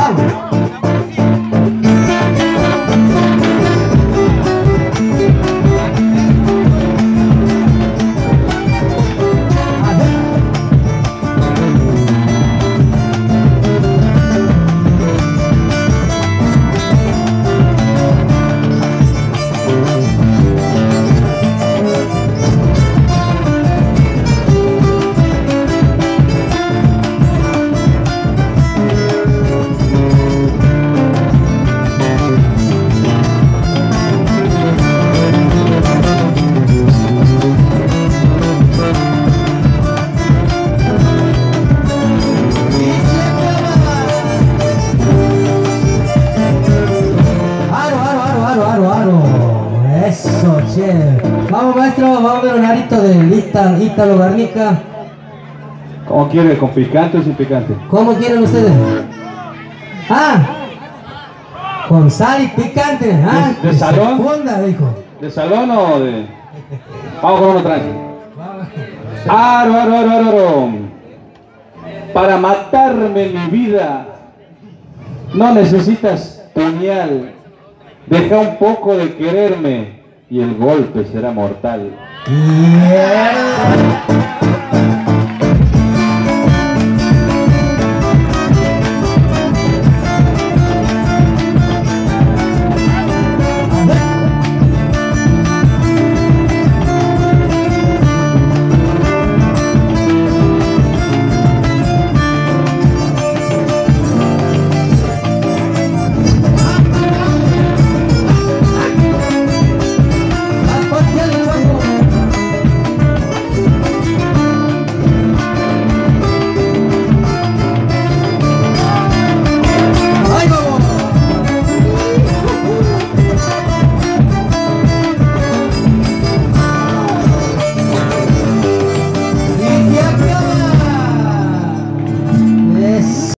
vamos. Eso, che. Vamos, maestro, vamos a ver un arito de Ítalo Garnica. ¿Cómo quiere? ¿Con picante o sin picante? ¿Cómo quieren ustedes? Ah, con sal y picante. Ah, ¿De salón? Funda, dijo. ¿De salón o de...? Vamos con uno tranquilo. Aro, aro, aro, aro, aro. Para matarme mi vida no necesitas puñal. Deja un poco de quererme y el golpe será mortal. Yeah.